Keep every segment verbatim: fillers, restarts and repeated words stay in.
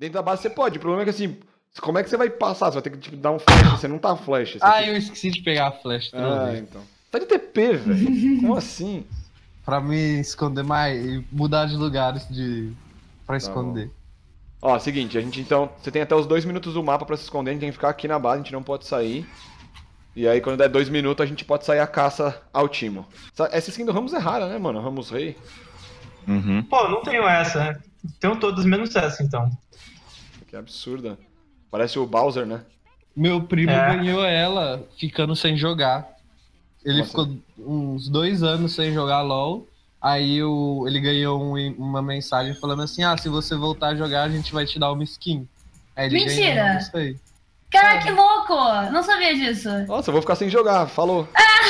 Dentro da base você pode, o problema é que assim, como é que você vai passar? Você vai ter que tipo, dar um flash, você não tá flash. Ah, tem... eu esqueci de pegar a flash. Ah, então. Tá de T P, velho. Como assim? Pra me esconder mais e mudar de lugares de... pra Tá esconder. bom. Ó, seguinte, a gente então, você tem até os dois minutos do mapa pra se esconder, a gente tem que ficar aqui na base, a gente não pode sair. E aí quando der dois minutos a gente pode sair a caça ao Timo. Essa skin do Ramos é rara, né, mano? Ramos Rei. Uhum. Pô, não tenho essa. Tenho todas menos essa, então. Que absurda. Parece o Bowser, né? Meu primo É. ganhou ela ficando sem jogar. Ele Nossa. ficou uns dois anos sem jogar LOL. Aí o, ele ganhou um, uma mensagem falando assim: ah, se você voltar a jogar, a gente vai te dar uma skin. Aí ele Mentira! ganhou, não sei. Cara, que louco! Não sabia disso. Nossa, eu vou ficar sem jogar, falou.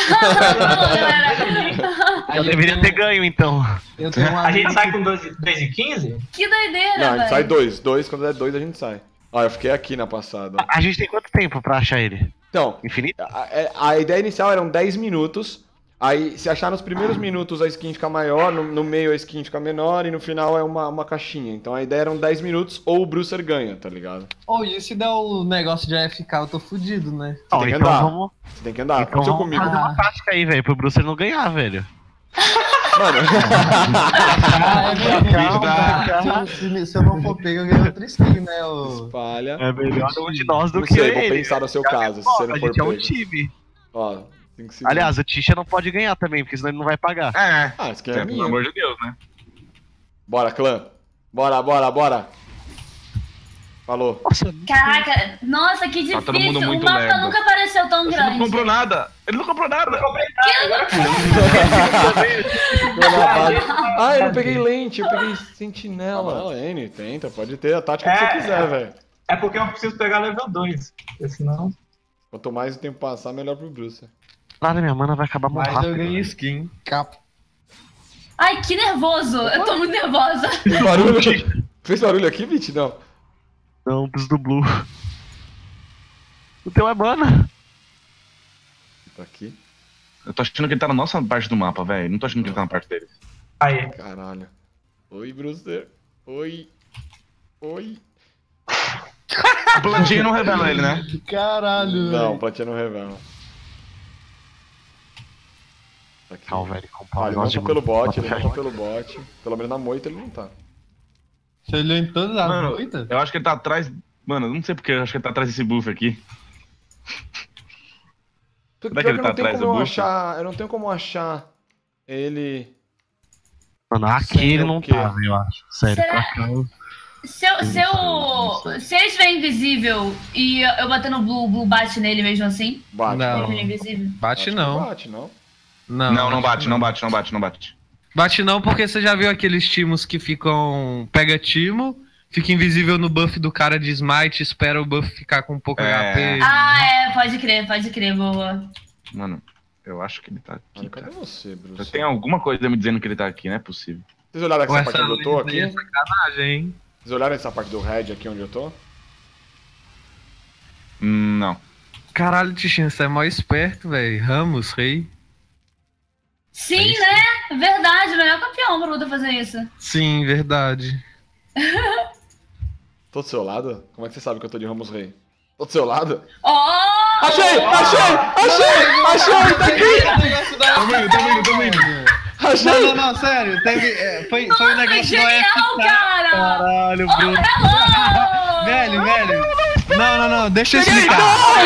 Aí Eu deveria tenho- ter ganho, então. Eu tenho um A gente amigo sai com dois e quinze? Que doideira, Não, a gente velho. sai dois. Dois, quando der dois a gente sai. Ó, eu fiquei aqui na passada. A gente tem quanto tempo pra achar ele? Então, Infinito? a, a- a ideia inicial eram dez minutos. Aí, se achar nos primeiros minutos a skin fica maior, no, no meio a skin fica menor e no final é uma, uma caixinha. Então a ideia eram dez minutos ou o Brucer ganha, tá ligado? Oh, e se der o negócio de A F K, eu tô fudido, né? Você tem que então andar. vamos, Você tem que andar. então Aconteceu vamos comigo. fazer uma tática aí, velho, pro Bruce não ganhar, velho. Mano, Ah, é Calma. verdade. Se, se eu não for pego, eu ganho outra skin, né? O... espalha. É melhor um de nós do Não que sei, ele. vou pensar no seu caso, se você não a for gente é um pego. time. Ó, cinco segundos. Aliás, o Tisha não pode ganhar também, porque senão ele não vai pagar. É, Ah, isso aqui é, é, pelo minha. amor de Deus, né? Bora, clã. Bora, bora, bora. Falou. Nossa, Caraca, nossa, que difícil. Tá todo mundo O muito mapa lerdo. nunca pareceu tão Você grande. não comprou nada! Ele não comprou nada! Ah, eu não peguei lente, eu peguei sentinela. Ah, N, tenta, pode ter a tática que É. você quiser, velho. É porque eu preciso pegar level dois. Porque senão. Quanto mais o tempo passar, melhor pro Bruce. nada, minha mana vai acabar muito Mas rápido. eu ganhei velho. skin. Capa. Ai, que nervoso. Eu tô muito nervosa. Fez barulho? Fez barulho aqui, Vit? Não. Não, preciso do Blue. O teu é mana. Tá aqui. Eu tô achando que ele tá na nossa parte do mapa, velho. Não tô achando que ele tá na parte deles. Aí. Caralho. Oi, Bruce. Oi. Oi. A plantinha não revela ele, né? Caralho, Não, velho. platina não revela. Tá aqui. Calma, velho. Comprar um Ah, ele negócio monta de pelo bot, ele bota monta pelo bot. Pelo menos na moita ele não tá. Você olhou em todas as Mano, moitas? eu acho que ele tá atrás. Mano, eu não sei porque, eu acho que ele tá atrás desse buff aqui. Pior Será que que ele eu tá não tenho atrás como do eu bush? achar. Eu não tenho como achar ele. Mano, aqui Sei ele o não quê. tá, velho, eu acho. Sério. Será- pra cá eu- Se eu, se eu, se ele estiver invisível e eu, eu bater no Blue, Blue bate nele mesmo assim, Bate. Não. ele é invisível. Bate Acho que não. Bate, não. Não, Não, não acho bate, que não bate, não bate, não bate. Bate não, porque você já viu aqueles timos que ficam. Pega timo, fica invisível no buff do cara de smite, espera o buff ficar com um pouco É. H P. Ah, é, pode crer, pode crer, boa. Mano, eu acho que ele tá aqui, Mano, cadê cara. você, Bruce? Tem alguma coisa me dizendo que ele tá aqui, não é possível. Vocês olharam Ou essa parte essa onde eu tô lenda aí é aqui? sacanagem, hein? Vocês olharam essa parte do red aqui onde eu tô? Hum, não. Caralho, Tichinha, você é mó esperto, velho. Ramos, rei. Sim, né? Verdade, melhor campeão pra poder fazer isso. Sim, verdade. Tô do seu lado? Como é que você sabe que eu tô de Ramos Rei? Tô do seu lado? Oh! Achei! Achei! Achei! Achei! Tá aqui! Tamo indo, tamo indo, tamo indo. Achei! Não, não, não, sério. Teve, é, foi, foi um Nossa, negócio do genial, A F K. cara! Caralho, Oh, Bruno. hello! Velho, velho. Não, não, não, deixa eu explicar.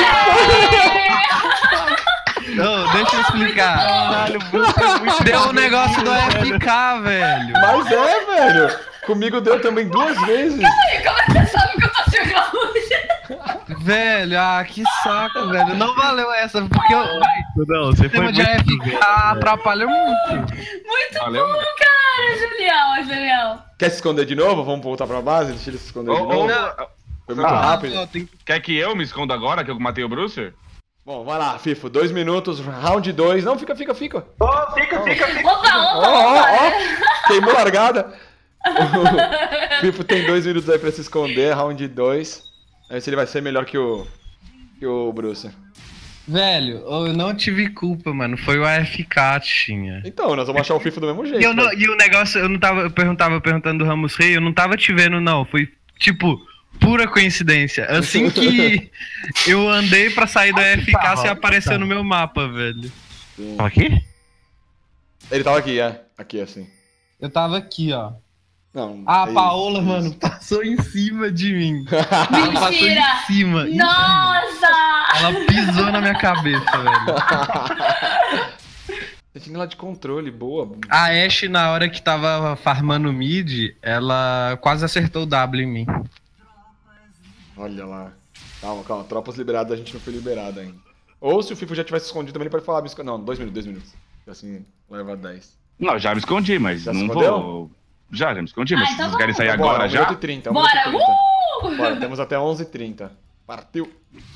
Não, deixa eu explicar. Caralho, o Bruce é muito Deu um negócio do A F K, velho. Mas é, velho! Comigo deu também duas vezes! Ai, como é que você sabe que eu tô chegando hoje? Velho, ah, que saco, velho. Não valeu essa, porque o Não, você foi sistema de muito... A F K atrapalha muito. Muito Valeu, bom, mano. cara! Genial, genial. Quer se esconder de novo? Vamos voltar pra base? Deixa ele se esconder de Ou- novo? ou- Foi muito Ah. rápido. Tem- Quer que eu me esconda agora, que eu matei o Brucer? Bom, vai lá, Fifo. Dois minutos, round dois. Não, fica, fica, fica. Ô, fica, fica, fica. Opa, Ó, opa, ó, opa! ó. Queimou a largada. O Fifo tem dois minutos aí pra se esconder, round dois. Vamos ver se ele vai ser melhor que o. que o Bruce. Velho, eu não tive culpa, mano. Foi o A F K, tinha. Então, nós vamos achar o Fifo do mesmo jeito. E, eu não- né? e o negócio, eu não tava. Eu perguntava perguntando do Ramos Rei, eu não tava te vendo, não. Foi tipo, pura coincidência. Assim que eu andei pra sair da F K, você apareceu no meu mapa, velho. Sim. Tava aqui? Ele tava aqui, é. Aqui, assim. Eu tava aqui, ó. Não. Ah, a é Paola, isso. mano, passou em cima de mim. Ela passou Mentira! em cima. em cima. Nossa! Ela pisou na minha cabeça, velho. Você tinha lá de controle, boa. A Ashe, na hora que tava farmando mid, ela quase acertou o W em mim. Olha lá. Calma, calma. Tropas liberadas, a gente não foi liberado ainda. Ou se o FIFA já tivesse escondido também, ele pode falar. Não, dois minutos, dois minutos. Assim, leva dez. Não, já me escondi, mas Já se não escondeu? vou. Já, já me escondi, Ah, mas então se vocês querem sair Bora, agora um já. minuto e trinta, um Bora! minuto e trinta. Uh! Bora, temos até onze e trinta. Partiu.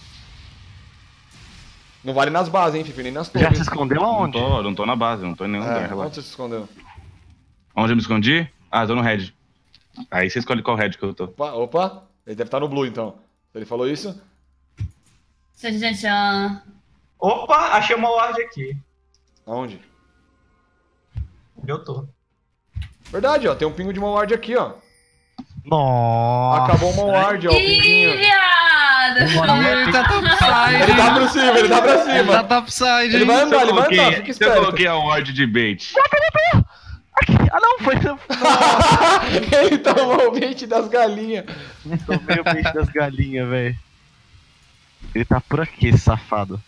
Não vale nas bases, hein, FIFA, nem nas torres. Já se escondeu Não aonde? tô, não tô na base, não tô em nenhum lugar, É, relaxa. onde você se escondeu? Onde eu me escondi? Ah, tô no red. Aí você escolhe qual red que eu tô. Opa, opa. Ele deve estar no blue, então. Se ele falou isso... Gente, ah, Opa, achei uma ward aqui. Aonde? Onde eu tô. Verdade, ó. Tem um pingo de uma ward aqui, ó. Nossa. Acabou uma ward, ó. O Ih, pinguinho. viado! Ele tá topside. Ele tá pra cima, ele tá pra Ele tá cima. topside, Ele hein? vai andar, ele vai coloquei, andar, fica se eu esperto. coloquei a ward de bait. Ah, não, foi. Ele tomou o bait das galinhas. Tomei o peixe das galinhas, velho. Ele tá por aqui, esse safado.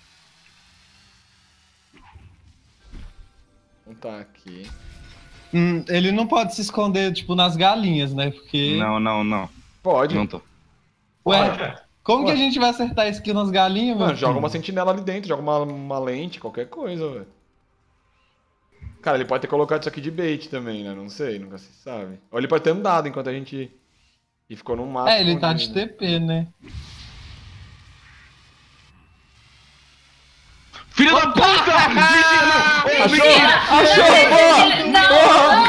Não tá aqui. Hum, ele não pode se esconder, tipo, nas galinhas, né? Porque. Não, não, não. Pode. Não tô. Ué, Pode. como que Ué. a gente vai acertar isso aqui nas galinhas, Mano, mano? joga uma sentinela ali dentro, joga uma, uma lente, qualquer coisa, velho. Cara, ele pode ter colocado isso aqui de bait também, né? Não sei, nunca se sabe. Ou ele pode ter andado enquanto a gente... E ficou num mato. É, ele tá de escondido. T P, né? Filho da puta! Achou? Achou, boa! Não!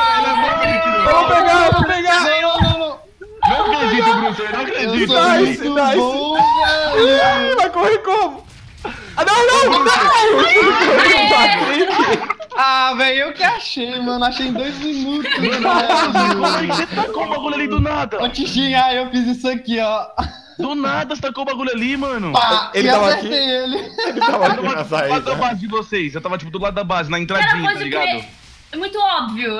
Vamos pegar, vamos pegar! Não, não, não. Não acredito, Bruce, eu não Eu acredito. sou Nice, muito nice. bom, velho. Ai, vai correr como? Ah, não, não, não! Patrick! Ah, velho, eu que achei, mano. Achei em dois minutos. Como é que você tacou o bagulho ali do nada? Ô, Tichinha, ah, eu fiz isso aqui, ó. Do nada você tacou o bagulho ali, mano. Pá, Ele e tava acertei ele. Ele tava Eu aqui tava na tipo, do lado da saída. base de vocês. Eu tava tipo do lado da base, na Cara, entradinha, tá pode ligado? crer. É muito óbvio.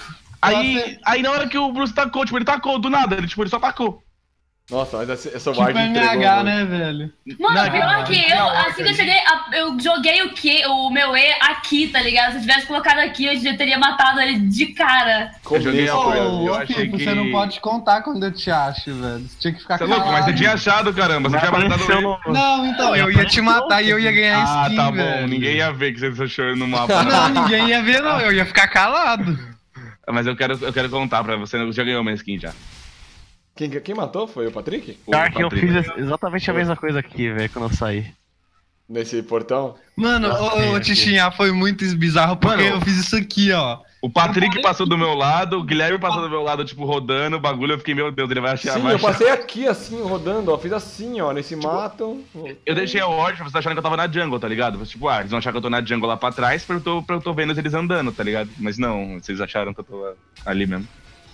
Aí, aí na hora que o Bruce tacou, tipo, ele tacou do nada, ele, tipo, ele só tacou. Nossa, mas essa, essa Tipo ward M entregou. H, muito. né, velho? Mano, Não, pior não, que não, eu, não, assim que eu cheguei, a- eu joguei o que, o meu E aqui, tá ligado? Se eu tivesse colocado aqui, eu já teria matado ele de cara. Eu joguei a Começo, ward, velho. eu Ô, achei Fico, que- você não pode contar quando eu te acho, velho. Você tinha que ficar Você é louco, mas você tinha achado, caramba. Você tinha matado Apareceu ele. no... Não, então, eu ia te matar e eu ia ganhar Ah, skin, tá bom. velho. Ninguém ia ver que você achou ele no mapa. Não, Não. ninguém ia ver, não. Eu ia ficar calado. Mas eu quero, eu quero contar pra você, eu já ganhou minha skin já. Quem, quem matou foi o Patrick? O Dark, eu Patrick. fiz ex- exatamente a mesma coisa aqui, velho, quando eu saí. Nesse portão? Mano, ô, ô Tichinha, foi muito bizarro porque Mano, eu fiz isso aqui, ó. O Patrick passou do meu lado, o Guilherme passou do meu lado, tipo, rodando o bagulho. Eu fiquei, meu Deus, ele vai achar Sim, vai eu achar- passei aqui assim, rodando, ó. Fiz assim, ó, nesse mato. Eu deixei a ordem pra vocês acharem que eu tava na jungle, tá ligado? Tipo, ah, eles vão achar que eu tô na jungle lá pra trás pra eu tô, pra eu tô vendo eles andando, tá ligado? Mas não, vocês acharam que eu tô ali mesmo.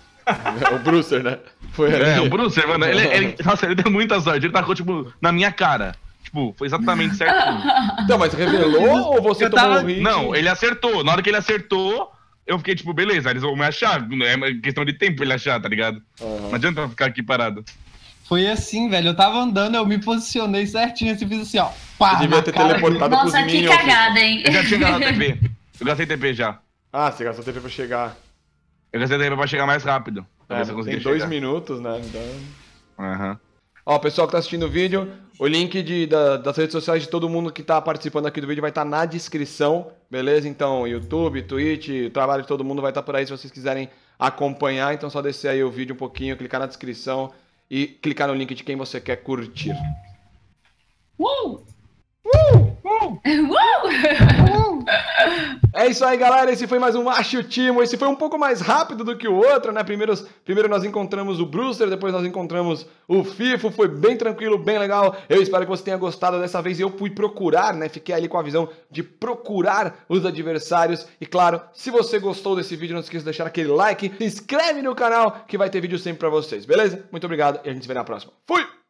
O Brucer, né? Foi É, ali. o Bruce, mano, ele, ele, nossa, ele deu muita sorte. Ele tacou, tipo, na minha cara. Tipo, foi exatamente certinho. Então, mas revelou ou você Eu tomou tava- o hit? Não, ele acertou. Na hora que ele acertou, eu fiquei, tipo, beleza, eles vão me achar. É questão de tempo ele achar, tá ligado? Aham. Não adianta eu ficar aqui parado. Foi assim, velho. Eu tava andando, eu me posicionei certinho, assim, fiz assim, ó. Pá, Você devia na ter cara teleportado pros Nossa, que minions. cagada, hein? Eu já tinha gastado T P. Eu gastei T P já. Ah, você gastou T P pra chegar. Eu gastei T P pra chegar mais rápido. Pra É, ver se eu conseguia tem dois chegar. minutos, né? Então... Aham. Ó, pessoal que tá assistindo o vídeo, o link de, da- das redes sociais de todo mundo que tá participando aqui do vídeo vai estar na descrição, beleza? Então, YouTube, Twitch, o trabalho de todo mundo vai estar por aí se vocês quiserem acompanhar. Então, só descer aí o vídeo um pouquinho, clicar na descrição e clicar no link de quem você quer curtir. Uh! Uh! Uh! É É isso aí, galera. Esse foi mais um Ache o Timo. Esse foi um pouco mais rápido do que o outro, né? Primeiro, primeiro nós encontramos o Brewster, depois nós encontramos o Fifo. Foi bem tranquilo, bem legal. Eu espero que você tenha gostado. Dessa vez eu fui procurar, né? Fiquei ali com a visão de procurar os adversários. E claro, se você gostou desse vídeo, não esqueça de deixar aquele like. Se inscreve no canal que vai ter vídeo sempre pra vocês, beleza? Muito obrigado e a gente se vê na próxima. Fui!